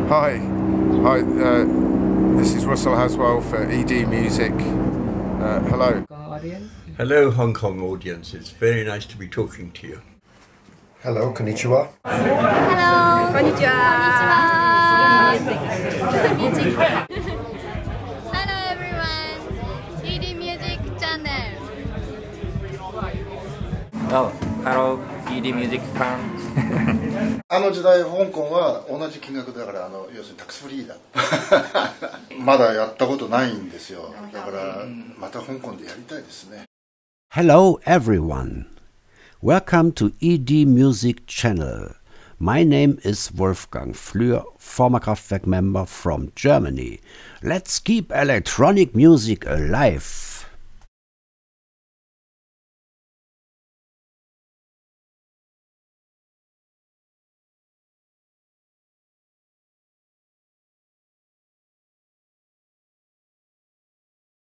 Hi, this is Russell Haswell for ED Music. Hello. Hello, Hong Kong audience. It's very nice to be talking to you. Hello, konnichiwa. Hello, konnichiwa. Hello everyone, ED Music Channel. Oh, hello, ED Music fan. あの時代香港は同じ金額だから要するにタックスフリーだまだやったことないんですよだからまた香港でやりたいですね Hello everyone. Welcome to ED Music Channel. My name is Wolfgang Flür, former Kraftwerk member from Germany. Let's keep electronic music alive.